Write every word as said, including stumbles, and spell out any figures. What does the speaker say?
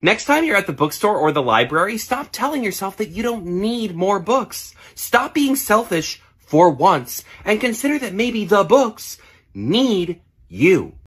Next time you're at the bookstore or the library, stop telling yourself that you don't need more books. Stop being selfish for once and consider that maybe the books need you.